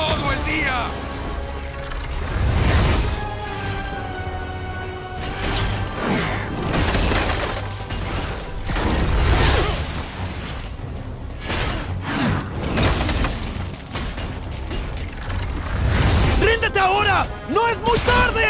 todo el día! ¡Ríndete ahora! ¡No es muy tarde!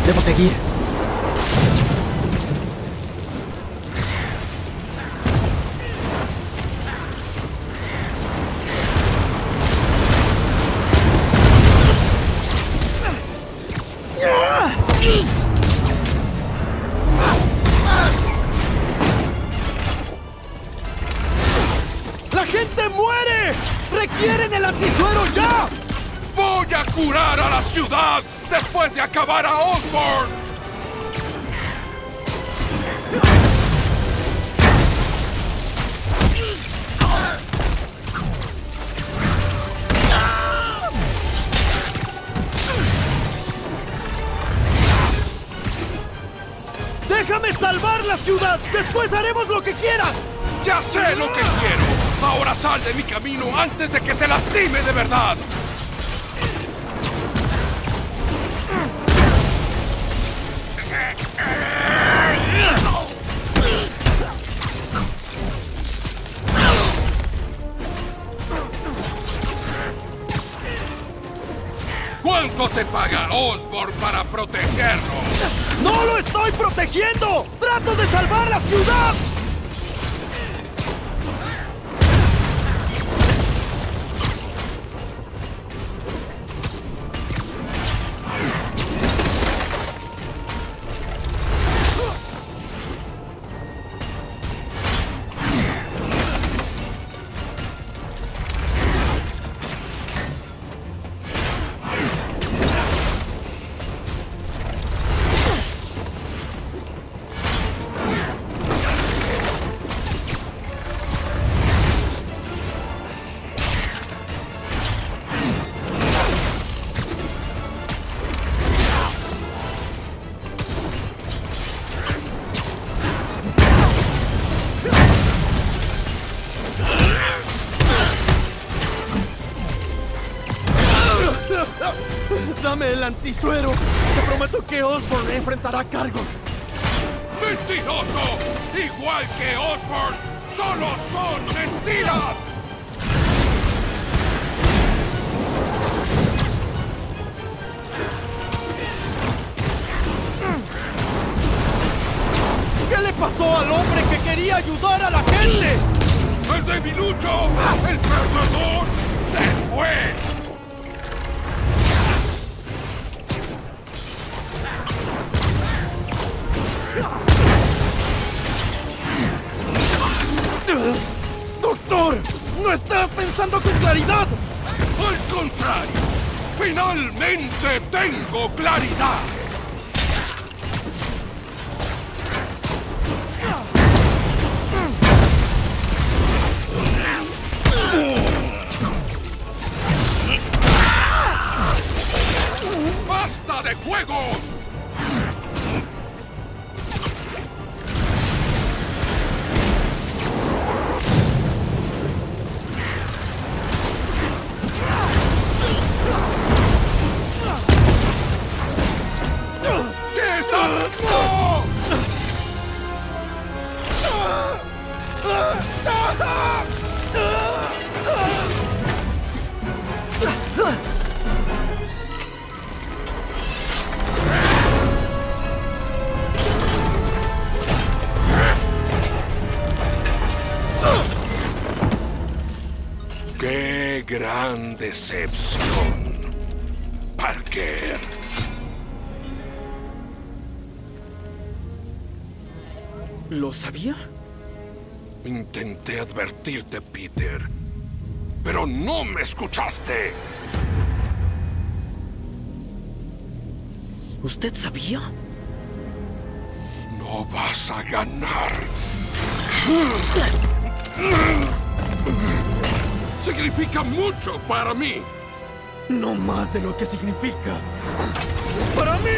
Debo seguir. ¡La gente muere! ¡Requieren el antisuero ya! ¡Voy a curar a la ciudad después de acabar a Osborn! ¡Déjame salvar la ciudad! ¡Después haremos lo que quieras! ¡Ya sé lo que quiero! Ahora sal de mi camino antes de que te lastime de verdad. ¿Cuánto te paga Osborn para protegerlo? ¡No lo estoy protegiendo! ¡Trato de salvar la ciudad! ¡Dame el antisuero! Te prometo que Osborn enfrentará cargos. ¡Mentiroso! ¡Igual que Osborn! ¡Solo son mentiras! ¿Qué le pasó al hombre que quería ayudar a la gente? ¡El debilucho! ¡El perdedor! ¡Se fue! ¡Doctor! ¡No estás pensando con claridad! ¡Al contrario! ¡Finalmente tengo claridad! ¡Basta de juegos! ¿Qué estás haciendo? ¡Qué gran decepción, Parker! ¿Lo sabía? Intenté advertirte, Peter, pero no me escuchaste. ¿Usted sabía? No vas a ganar. Significa mucho para mí. No más de lo que significa. ¡Para mí!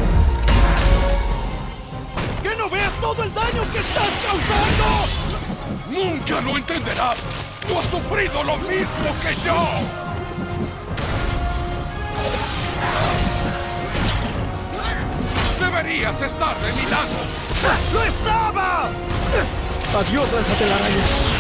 ¿Qué no ves todo el daño que estás causando? ¡Nunca lo entenderás! ¡Tú has sufrido lo mismo que yo! ¡Deberías estar de mi lado! ¡Lo estaba! Adiós, lanzatelarañas.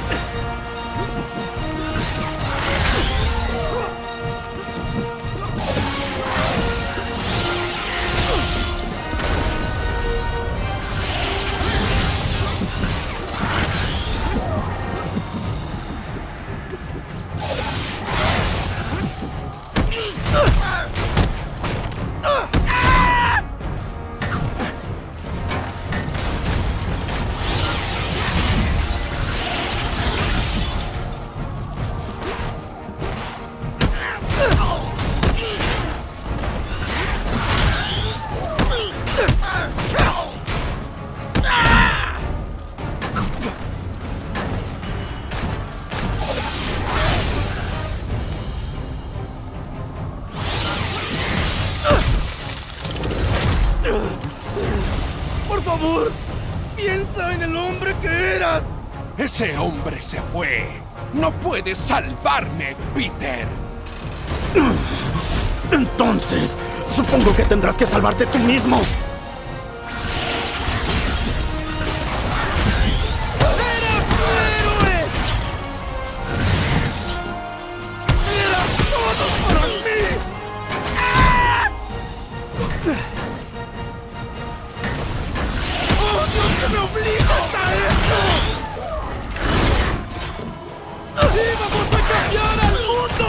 Por favor, piensa en el hombre que eras. Ese hombre se fue. No puedes salvarme, Peter. Entonces, supongo que tendrás que salvarte tú mismo. ¡Eras un héroe! ¡Eras todo para mí! ¡Oh, Dios, que me obligas a esto! ¡Y vamos a cambiar al mundo!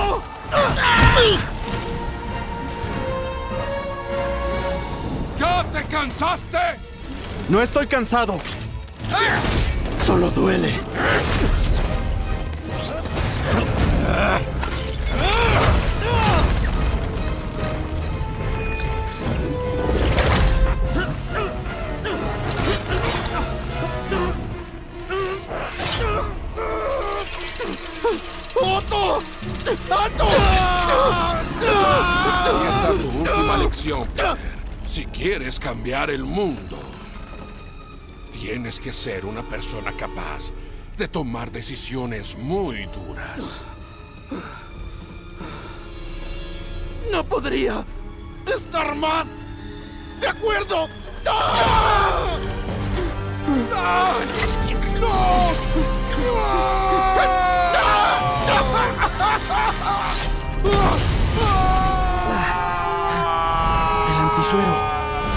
¿Ya te cansaste? No estoy cansado. Solo duele. ¡Otto! ¡Otto! Ahí está tu última lección, Peter. Si quieres cambiar el mundo, tienes que ser una persona capaz de tomar decisiones muy duras. No podría estar más de acuerdo. ¡Ah! ¡Ay! ¡No! El antisuero.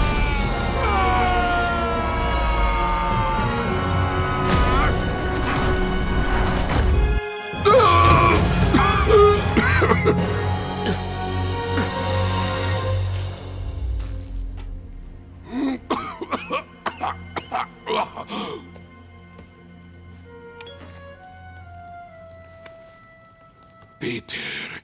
Peter,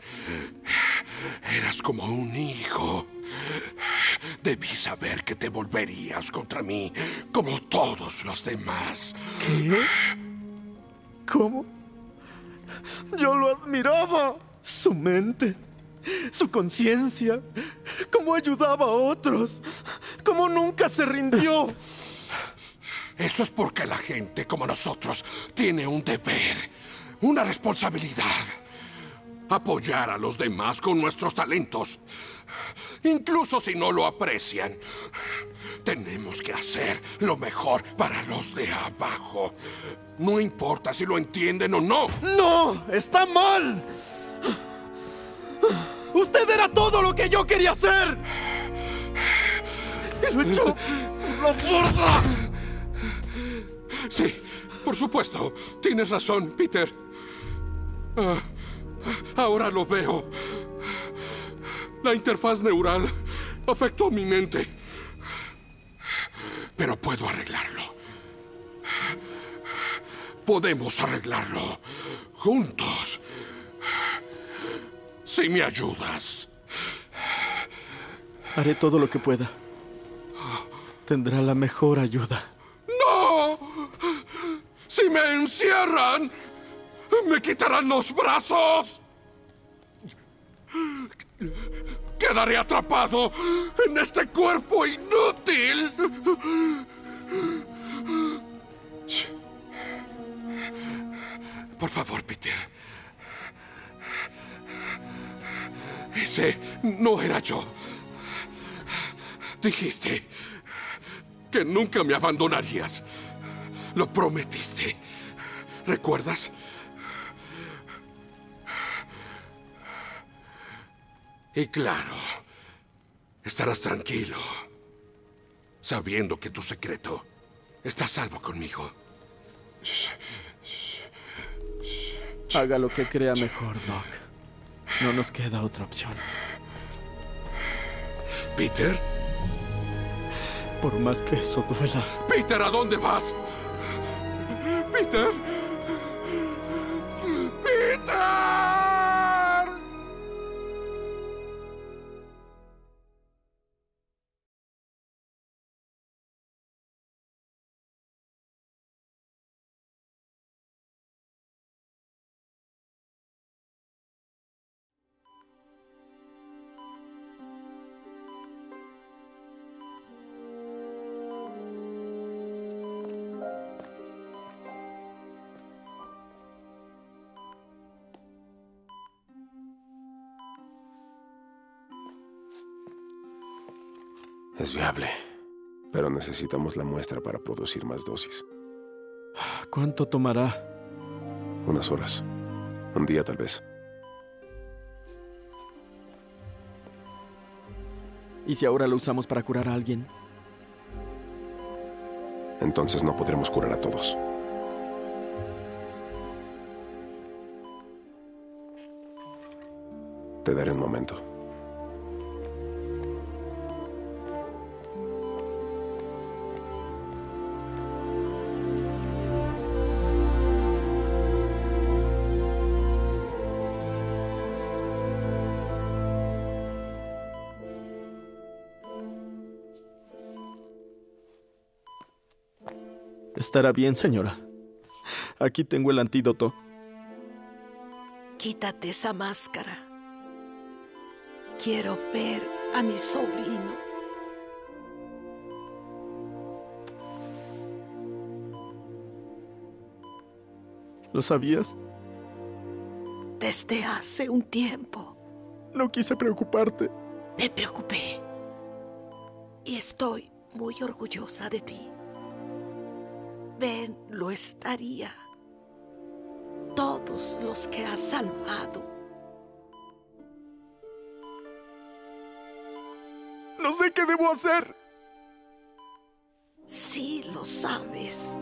eras como un hijo. Debí saber que te volverías contra mí, como todos los demás. ¿Qué? ¿Cómo? Yo lo admiraba. Su mente, su conciencia, cómo ayudaba a otros, cómo nunca se rindió. Eso es porque la gente como nosotros tiene un deber, una responsabilidad. Apoyar a los demás con nuestros talentos. Incluso si no lo aprecian. Tenemos que hacer lo mejor para los de abajo. No importa si lo entienden o no. ¡No! ¡Está mal! ¡Usted era todo lo que yo quería ser! ¡Y lo echó por la borda! Sí, por supuesto. Tienes razón, Peter. Ahora lo veo. La interfaz neural afectó mi mente. Pero puedo arreglarlo. Podemos arreglarlo juntos. Si me ayudas. Haré todo lo que pueda. Tendrá la mejor ayuda. ¡No! Si me encierran, me quitarán los brazos. Quedaré atrapado en este cuerpo inútil. Por favor, Peter. Ese no era yo. Dijiste que nunca me abandonarías. Lo prometiste. ¿Recuerdas? Y claro, estarás tranquilo, sabiendo que tu secreto está a salvo conmigo. Haga lo que crea mejor, Doc. No nos queda otra opción. ¿Peter? Por más que eso duela. ¡Peter, ¿a dónde vas? ¡Peter! ¡Peter! Es viable, pero necesitamos la muestra para producir más dosis. ¿Cuánto tomará? Unas horas. Un día, tal vez. ¿Y si ahora lo usamos para curar a alguien? Entonces no podremos curar a todos. Te daré un momento. Estará bien, señora. Aquí tengo el antídoto. Quítate esa máscara. Quiero ver a mi sobrino. ¿Lo sabías? Desde hace un tiempo. No quise preocuparte. Me preocupé. Y estoy muy orgullosa de ti. Ben lo estaría. Todos los que has salvado. No sé qué debo hacer. Sí lo sabes.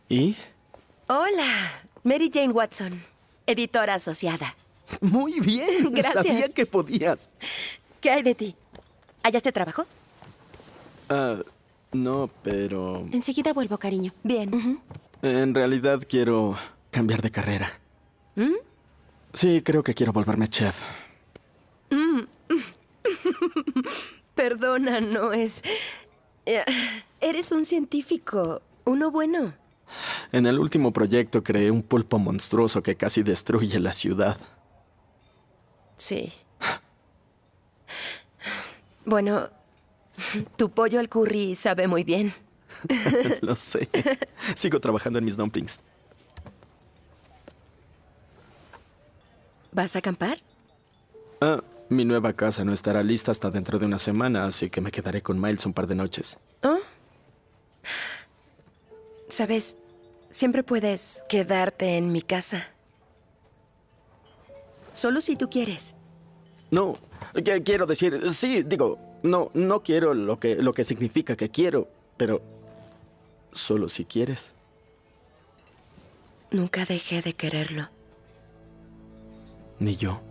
¿Y? Hola, Mary Jane Watson, editora asociada. Muy bien. Gracias. Sabía que podías. ¿Qué hay de ti? ¿Hallaste trabajo? No, pero... Enseguida vuelvo, cariño. Bien. En realidad quiero cambiar de carrera. Sí, creo que quiero volverme chef. Perdona, no es... Eres un científico, uno bueno. En el último proyecto creé un pulpo monstruoso que casi destruye la ciudad. Sí. Bueno, tu pollo al curry sabe muy bien. Lo sé. Sigo trabajando en mis dumplings. ¿Vas a acampar? Mi nueva casa no estará lista hasta dentro de una semana, así que me quedaré con Miles un par de noches. ¿Oh? Sabes, siempre puedes quedarte en mi casa. Solo si tú quieres. No, quiero decir, sí, digo, no quiero lo que significa que quiero, pero solo si quieres. Nunca dejé de quererlo. Ni yo.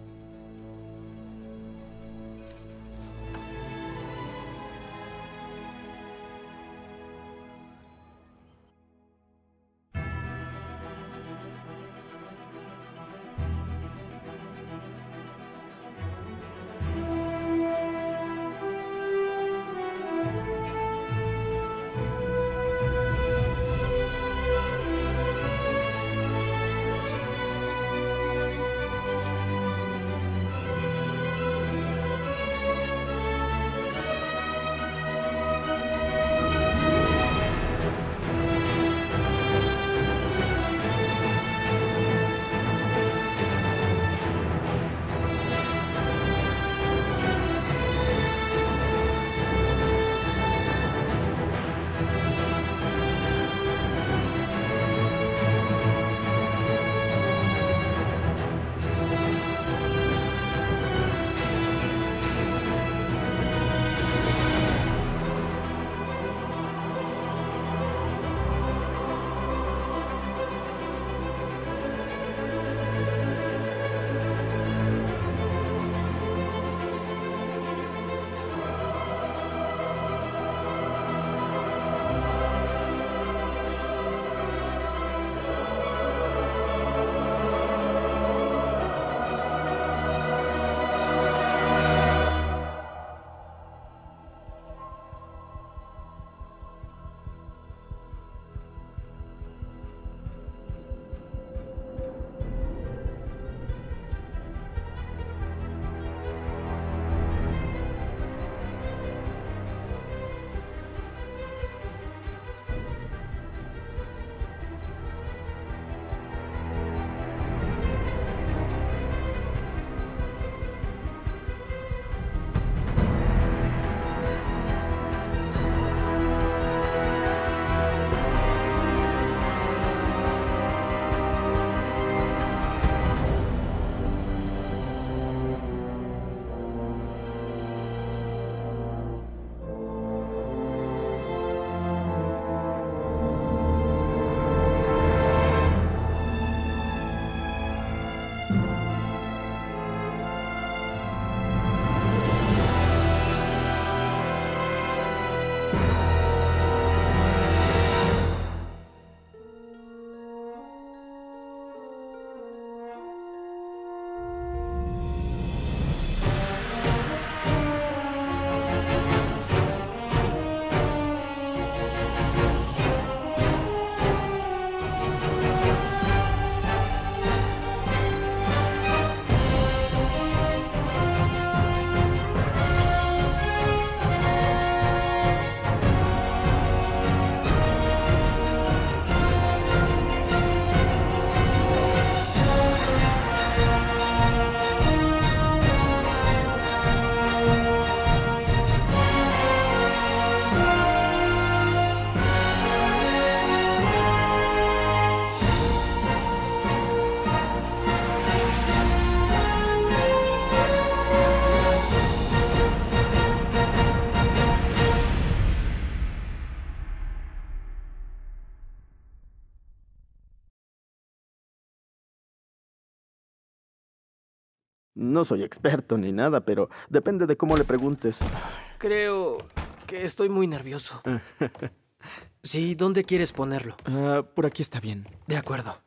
No soy experto ni nada, pero depende de cómo le preguntes. Creo que estoy muy nervioso. Sí, ¿dónde quieres ponerlo? Por aquí está bien. De acuerdo.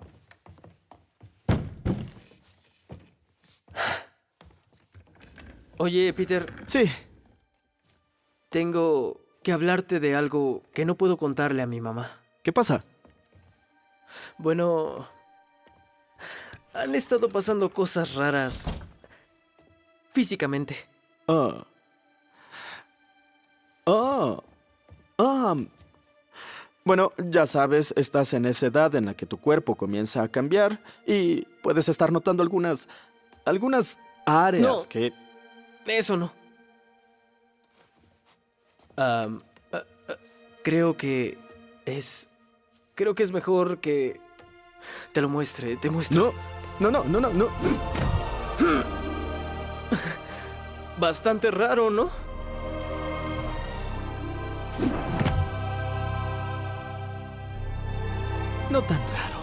Oye, Peter. Sí. Tengo que hablarte de algo que no puedo contarle a mi mamá. ¿Qué pasa? Bueno, han estado pasando cosas raras físicamente. Bueno, ya sabes, estás en esa edad en la que tu cuerpo comienza a cambiar y puedes estar notando algunas áreas No. que... Eso no. Creo que es mejor que te lo muestre. Te muestro. No. Bastante raro, ¿no? No tan raro.